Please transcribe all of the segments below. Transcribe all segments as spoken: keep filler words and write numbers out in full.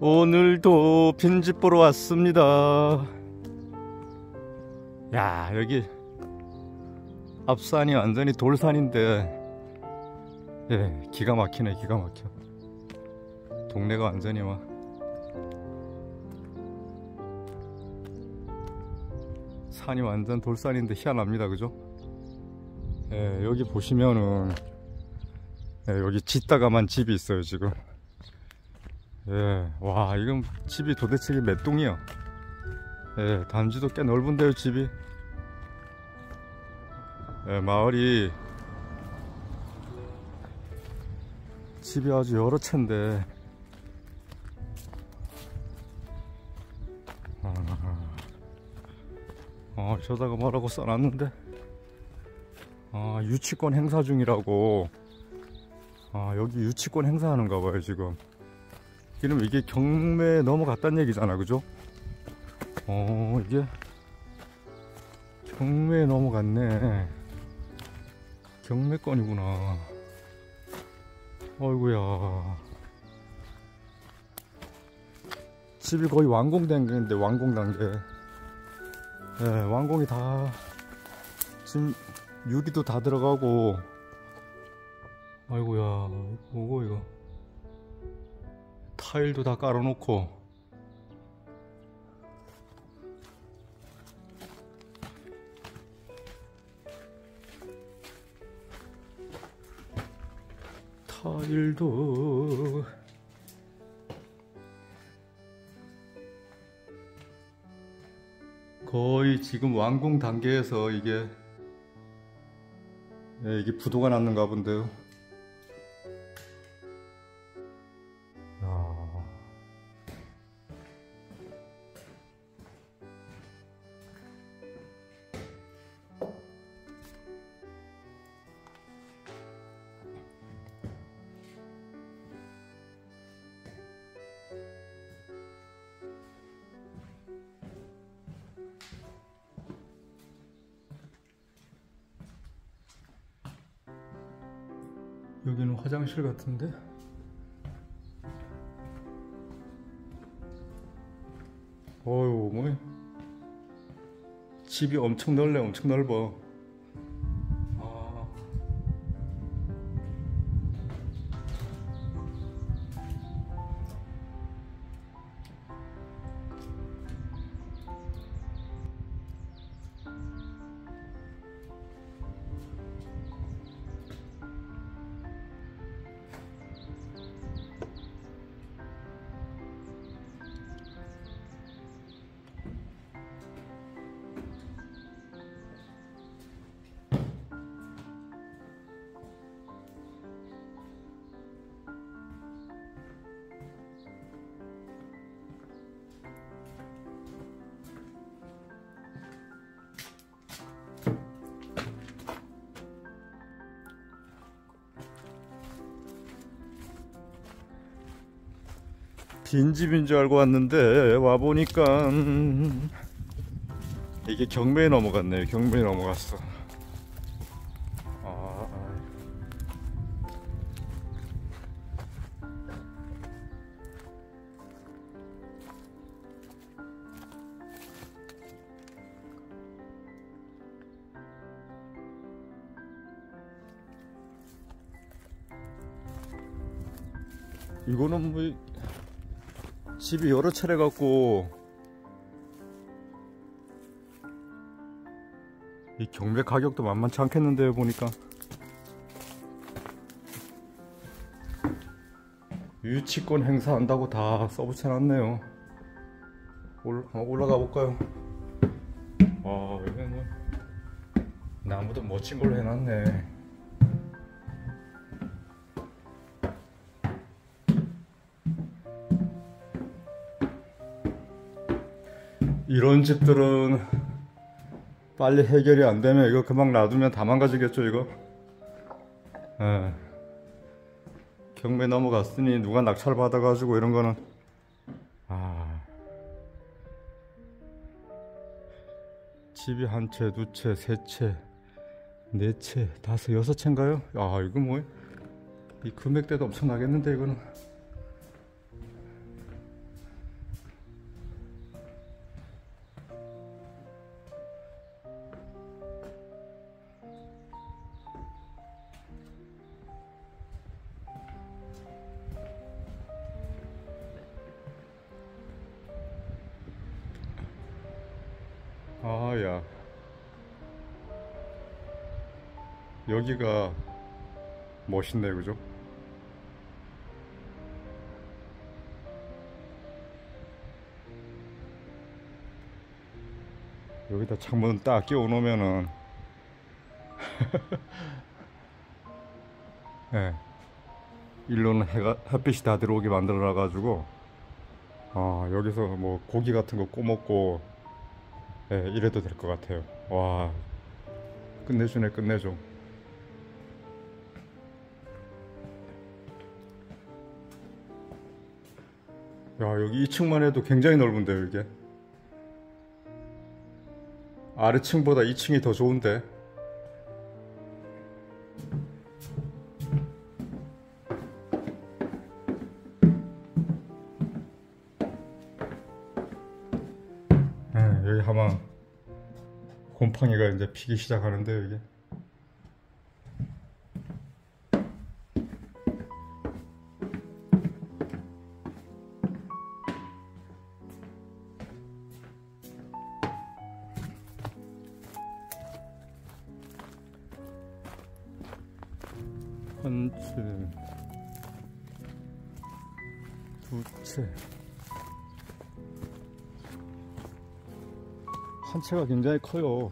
오늘도 빈집 보러 왔습니다. 야, 여기 앞산이 완전히 돌산인데, 예, 기가 막히네. 기가 막혀. 동네가 완전히 막 산이 완전 돌산인데 희한합니다. 그죠? 예, 여기 보시면은, 예, 여기 짓다가만 집이 있어요 지금. 예, 와, 이건 집이 도대체 몇 동이야? 예, 단지도 꽤 넓은데요 집이. 예, 마을이 집이 아주 여러 채인데, 아, 어, 저다가 뭐라고 써놨는데, 아, 유치권 행사 중이라고. 아, 여기 유치권 행사하는가 봐요 지금. 그럼 이게 경매에 넘어갔다는 얘기잖아, 그죠? 어, 이게 경매에 넘어갔네. 경매권이구나. 어이구야. 집이 거의 완공 단계인데, 완공 단계. 예, 완공이 다, 지금 유리도 다 들어가고. 아이고야, 뭐고 이거. 타일도 다 깔아놓고. 타일도 거의 지금 완공 단계에서 이게, 예, 이게 부도가 났는가 본데요. 야. 여기는 화장실 같은데? 어휴, 뭐 집이 엄청 넓네. 엄청 넓어. 아. 빈집인 줄 알고 왔는데, 와보니까 음, 이게 경매에 넘어갔네요. 경매에 넘어갔어. 아, 이거는 뭐 집이 여러 차례 갖고, 이 경매 가격도 만만치 않겠는데요 보니까. 유치권 행사한다고 다 써붙여놨네요. 올, 올라가 볼까요? 아, 여기는 나무도 멋진 걸로 해놨네. 이런 집들은 빨리 해결이 안 되면 이거 그만 놔두면 다 망가지겠죠 이거. 예. 경매 넘어갔으니 누가 낙찰 받아가지고 이런 거는, 아, 집이 한 채, 두 채, 세 채, 네 채, 다섯, 여섯 채인가요? 아, 이거 뭐 이 금액대도 엄청 나겠는데 이거는. 여기가 멋있네요, 그죠? 여기다 창문 딱 끼워 놓으면은 네, 일로는 해가, 햇빛이 다 들어오게 만들어 놔 가지고 아, 여기서 뭐 고기 같은 거 구워먹고 네, 이래도 될 것 같아요. 와, 끝내주네, 끝내줘. 야, 여기 이 층만 해도 굉장히 넓은데요, 이게. 아래층보다 이 층이 더 좋은데. 네, 여기 아마 곰팡이가 이제 피기 시작하는데요, 이게. 한 채, 두 채. 한 채가 굉장히 커요.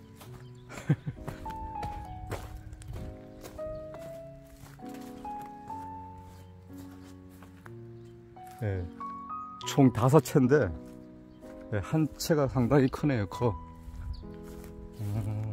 네, 총 다섯 채인데 네, 한 채가 상당히 크네요, 커. 음...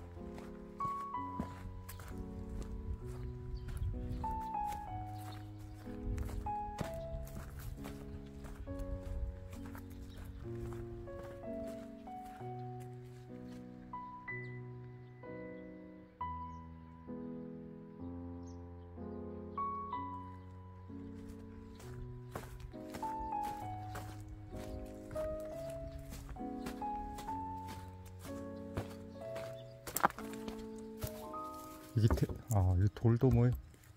이게 태... 아, 이 돌도 뭐예요?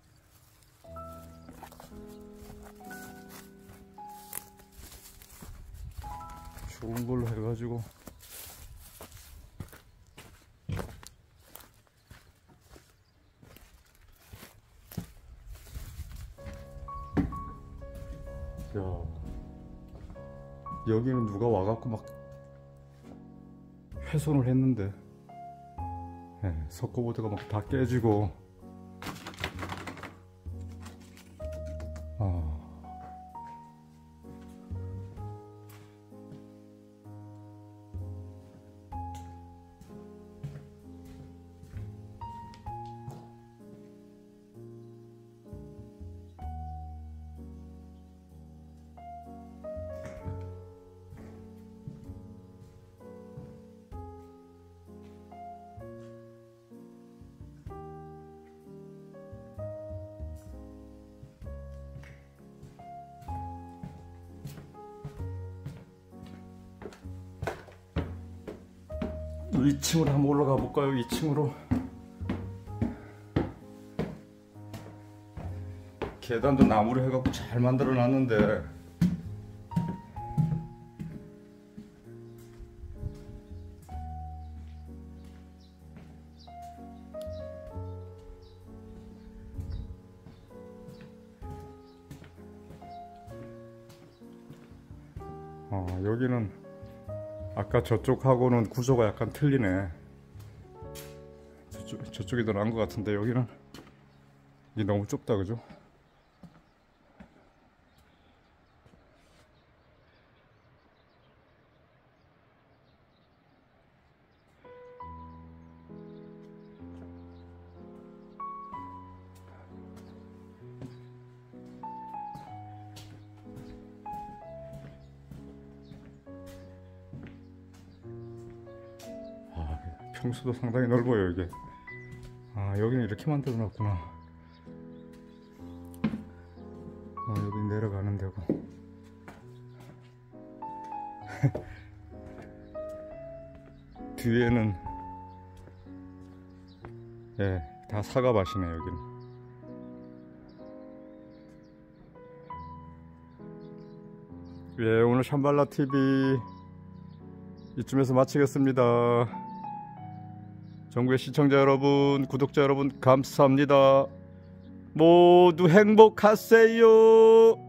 좋은 걸로 해가지고 야, 여기는 누가 와갖고 막 훼손을 했는데 네, 석고보드가 막 다 깨지고 아. 이 층으로 한번 올라가 볼까요? 이 층으로. 계단도 나무로 해갖고 잘 만들어 놨는데 어, 여기는 아까 저쪽하고는 구조가 약간 틀리네. 저쪽, 저쪽이 더 나은 것 같은데 여기는 이게 너무 좁다, 그죠? 평수도 상당히 넓어요, 이게. 아, 여기는 이렇게 만들어 놨구나. 어, 여기 내려가는 데고. 뒤에는 예, 다 사과밭이네, 여기는. 예, 오늘 샴발라 티비 이쯤에서 마치겠습니다. 전국의 시청자 여러분, 구독자 여러분 감사합니다. 모두 행복하세요.